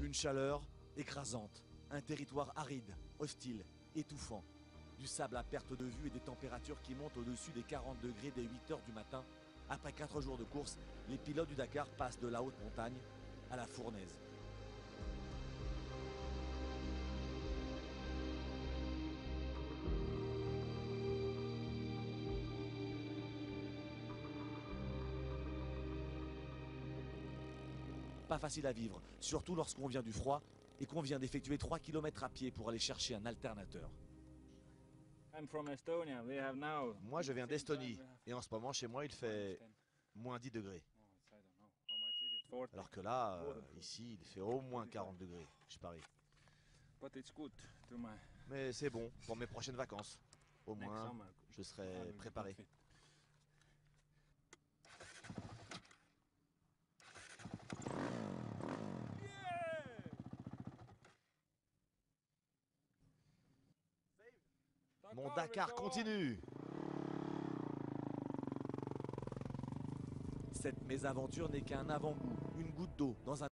Une chaleur écrasante, un territoire aride, hostile, étouffant. Du sable à perte de vue et des températures qui montent au-dessus des 40 degrés dès 8 heures du matin. Après 4 jours de course, les pilotes du Dakar passent de la haute montagne à la fournaise. Pas facile à vivre, surtout lorsqu'on vient du froid et qu'on vient d'effectuer 3 km à pied pour aller chercher un alternateur. Moi, je viens d'Estonie et en ce moment, chez moi, il fait moins 10 degrés. Alors que là, ici, il fait au moins 40 degrés, je parie. Mais c'est bon pour mes prochaines vacances. Au moins, je serai préparé. Mon Dakar continue. Cette mésaventure n'est qu'un avant-goût, une goutte d'eau dans un